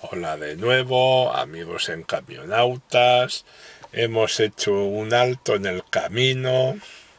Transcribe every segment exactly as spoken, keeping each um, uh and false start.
Hola de nuevo, amigos en Camionautas. Hemos hecho un alto en el camino,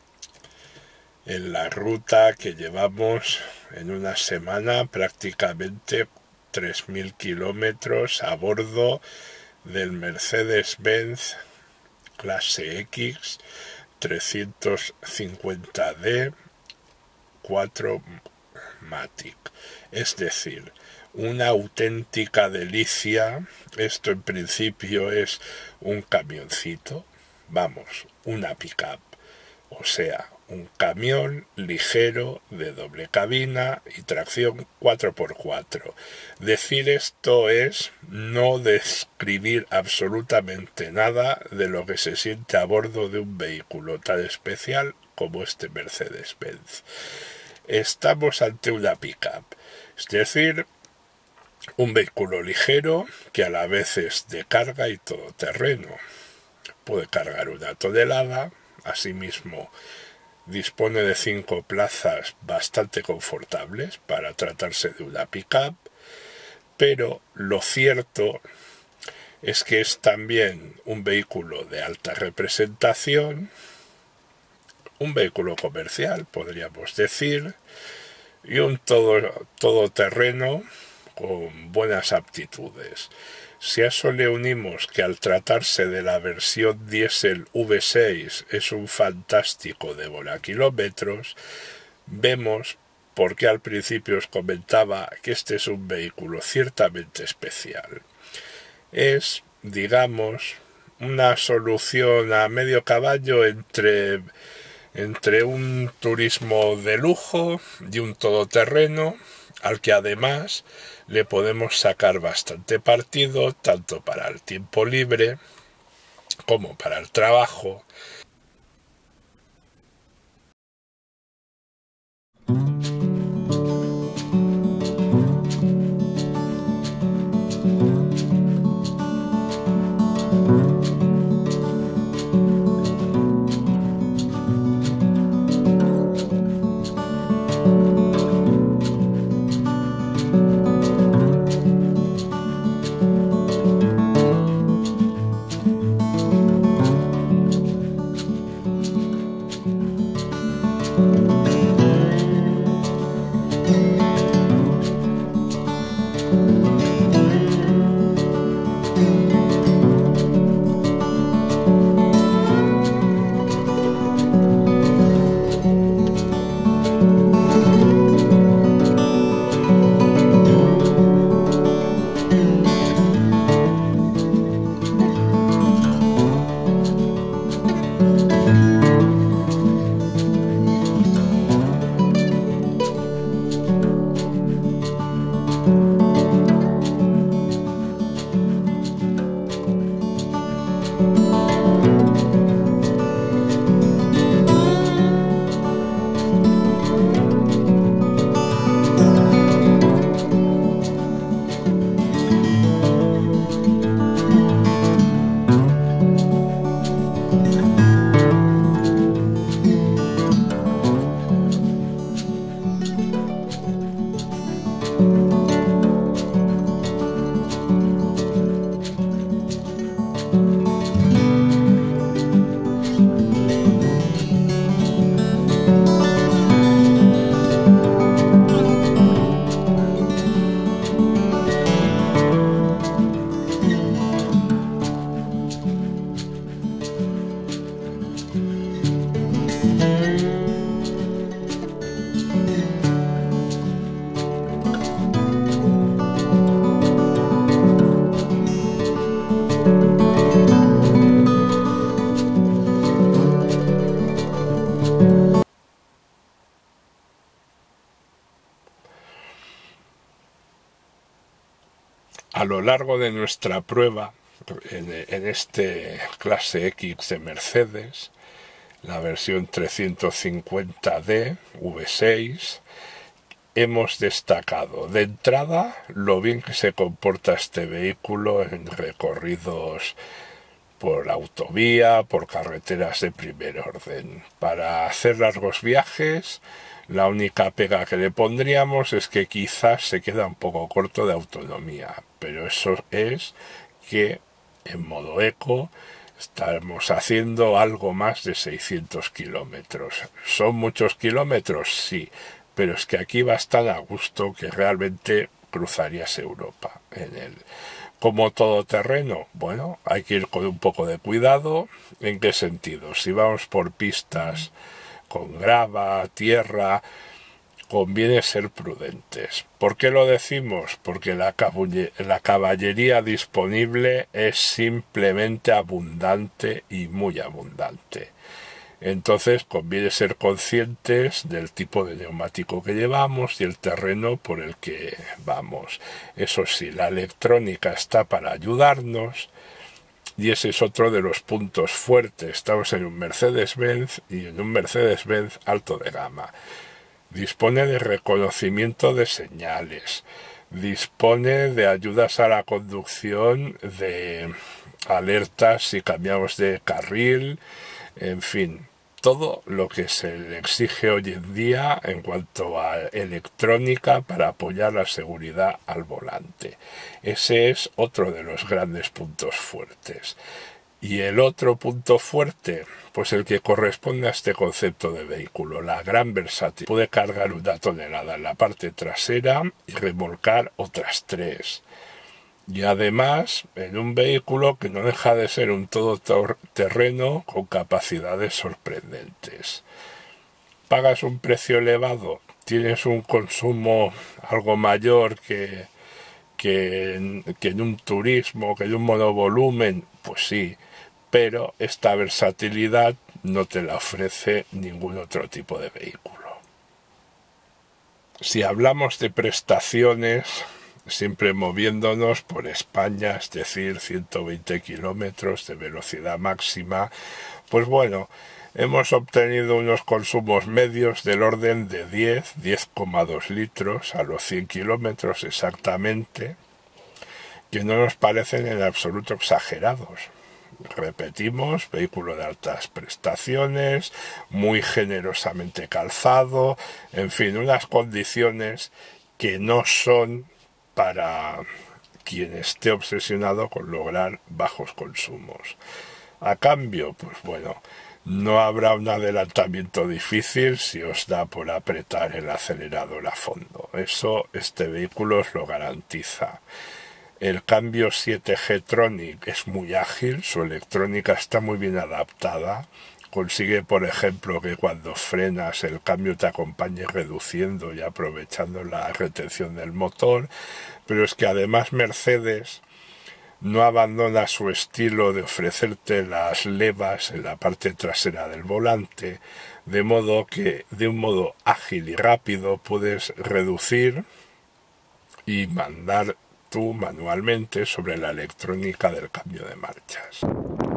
en la ruta que llevamos en una semana, prácticamente tres mil kilómetros a bordo del Mercedes-Benz Clase X trescientos cincuenta D cuatro Matic. Es decir, una auténtica delicia. Esto en principio es un camioncito, vamos, una pick-up, o sea, un camión ligero de doble cabina y tracción cuatro por cuatro. Decir esto es no describir absolutamente nada de lo que se siente a bordo de un vehículo tan especial como este Mercedes-Benz. Estamos ante una pick-up, es decir, un vehículo ligero que a la vez es de carga y todoterreno. Puede cargar una tonelada, asimismo dispone de cinco plazas bastante confortables para tratarse de una pick-up, pero lo cierto es que es también un vehículo de alta representación, un vehículo comercial, podríamos decir, y un todo, todoterreno con buenas aptitudes. Si a eso le unimos que al tratarse de la versión diésel V seis es un fantástico de kilómetros, vemos por qué al principio os comentaba que este es un vehículo ciertamente especial. Es, digamos, una solución a medio caballo entre, entre un turismo de lujo y un todoterreno, al que además le podemos sacar bastante partido, tanto para el tiempo libre como para el trabajo. A lo largo de nuestra prueba en, en este Clase X de Mercedes, la versión trescientos cincuenta D V seis, hemos destacado de entrada lo bien que se comporta este vehículo en recorridos por autovía, por carreteras de primer orden. Para hacer largos viajes La única pega que le pondríamos es que quizás se queda un poco corto de autonomía, pero eso es que en modo eco estamos haciendo algo más de seiscientos kilómetros. ¿Son muchos kilómetros? Sí, pero es que aquí vas tan a gusto que realmente cruzarías Europa en él. Como todoterreno, bueno, hay que ir con un poco de cuidado. ¿En qué sentido? Si vamos por pistas con grava, tierra, conviene ser prudentes. ¿Por qué lo decimos? Porque la, la caballería disponible es simplemente abundante y muy abundante. Entonces conviene ser conscientes del tipo de neumático que llevamos y el terreno por el que vamos. Eso sí, la electrónica está para ayudarnos y ese es otro de los puntos fuertes. Estamos en un Mercedes-Benz y en un Mercedes-Benz alto de gama. Dispone de reconocimiento de señales, dispone de ayudas a la conducción, de alertas si cambiamos de carril, en fin, todo lo que se le exige hoy en día en cuanto a electrónica para apoyar la seguridad al volante. Ese es otro de los grandes puntos fuertes. Y el otro punto fuerte, pues el que corresponde a este concepto de vehículo, la gran versatilidad. Puede cargar una tonelada en la parte trasera y remolcar otras tres. Y además, en un vehículo que no deja de ser un todoterreno con capacidades sorprendentes. Pagas un precio elevado, tienes un consumo algo mayor que, que, en, que en un turismo, que en un monovolumen, pues sí, pero esta versatilidad no te la ofrece ningún otro tipo de vehículo. Si hablamos de prestaciones, siempre moviéndonos por España, es decir, ciento veinte kilómetros de velocidad máxima, pues bueno, hemos obtenido unos consumos medios del orden de diez, diez coma dos litros a los cien kilómetros exactamente, que no nos parecen en absoluto exagerados. Repetimos, vehículo de altas prestaciones, muy generosamente calzado, en fin, unas condiciones que no son para quien esté obsesionado con lograr bajos consumos. A cambio, pues bueno, no habrá un adelantamiento difícil si os da por apretar el acelerador a fondo. Eso este vehículo os lo garantiza. El cambio siete G Tronic es muy ágil, su electrónica está muy bien adaptada. Consigue, por ejemplo, que cuando frenas el cambio te acompañe reduciendo y aprovechando la retención del motor. Pero es que además Mercedes no abandona su estilo de ofrecerte las levas en la parte trasera del volante, de modo que de un modo ágil y rápido puedes reducir y mandar tú manualmente sobre la electrónica del cambio de marchas.